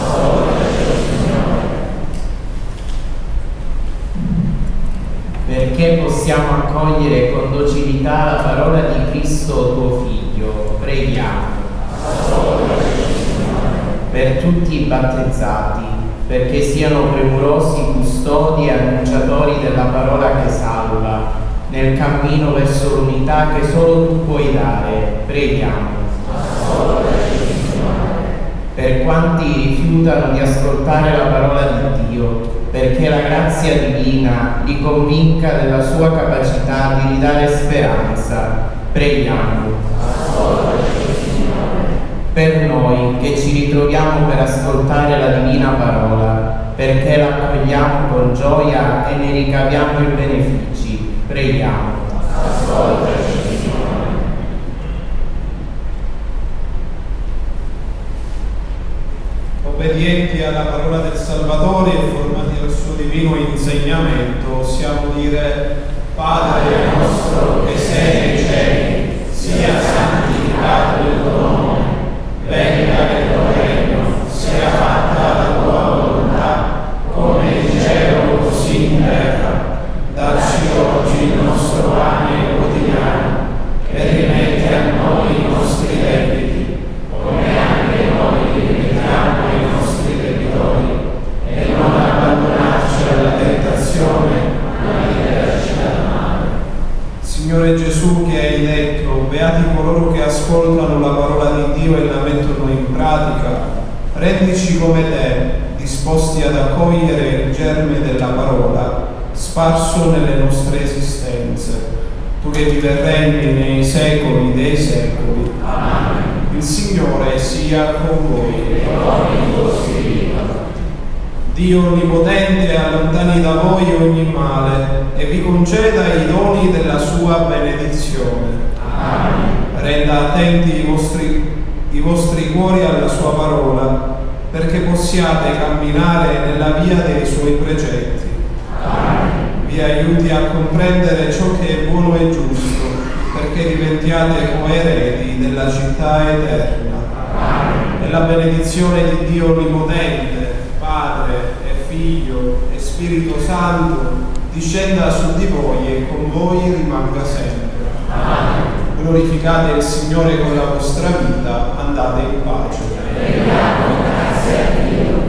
Perché possiamo accogliere con docilità la parola di Cristo tuo Figlio, preghiamo. Per tutti i battezzati, perché siano premurosi custodi e annunciatori della parola che salva, nel cammino verso l'unità che solo tu puoi dare, preghiamo. Per quanti rifiutano di ascoltare la parola di Dio, perché la grazia divina li convinca della sua capacità di ridare speranza, preghiamo. Per noi che ci ritroviamo per ascoltare la divina parola, perché la accogliamo con gioia e ne ricaviamo i benefici, preghiamo. Obbedienti alla parola del Salvatore e formati al suo divino insegnamento, possiamo dire: Padre nostro che sei nei cieli, sia santificato il tuo nome, venga il tuo regno, sia fatta la tua volontà, come in cielo così in terra. Dacci oggi il nostro pane quotidiano e rimetti a noi i nostri debiti, come anche noi rimettiamo ai nostri debitori, e non abbandonarci alla tentazione, ma liberaci dal male. Signore Gesù, che hai detto: beati coloro che ascoltano la parola di Dio e la mettono in pratica, rendici come te, disposti ad accogliere il germe della parola, sparso nelle nostre esistenze. Tu che vivi e regni nei secoli dei secoli. Amen. Il Signore sia con voi. Dio Onnipotente allontani da voi ogni male e vi conceda i doni della sua benedizione. Amen. Renda attenti i vostri cuori alla sua parola, perché possiate camminare nella via dei suoi precetti. Amen. Vi aiuti a comprendere ciò che è buono e giusto, perché diventiate coeredi della città eterna. Amen. E la benedizione di Dio Onnipotente, Padre e Figlio e Spirito Santo, discenda su di voi e con voi rimanga sempre. Amen. Glorificate il Signore con la vostra vita, andate in pace. Grazie a Dio.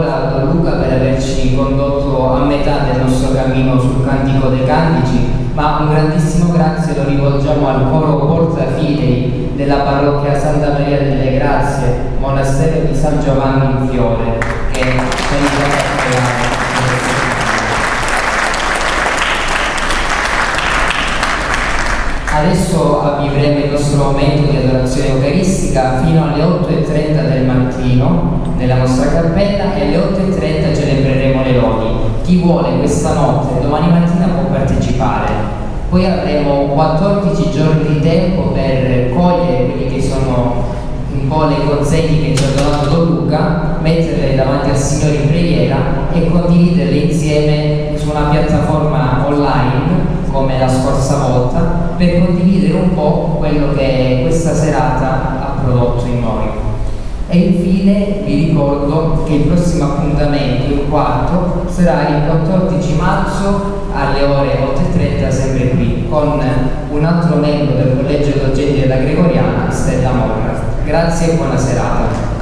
ancora Don Luca per averci condotto a metà del nostro cammino sul Cantico dei Cantici, ma un grandissimo grazie lo rivolgiamo al coro Portafidei della parrocchia Santa Maria delle Grazie, monastero di San Giovanni in Fiore, che ci ha aiutato a creare. Adesso avvivremo il nostro momento di adorazione eucaristica fino alle 8:30 del mattino nella nostra cappella, e alle 8:30 celebreremo le lodi. Chi vuole questa notte, domani mattina, può partecipare. Poi avremo 14 giorni di tempo per cogliere quelli che sono un po' le consegne che ci ha donato Don Luca, metterle davanti al Signore in preghiera e condividerle insieme su una piattaforma online come la scorsa volta, per condividere un po' quello che questa serata ha prodotto in noi. E infine vi ricordo che il prossimo appuntamento, il quarto, sarà il 14 marzo alle ore 8:30, sempre qui, con un altro membro del Collegio Docenti della Gregoriana, Stella Morra. Grazie e buona serata.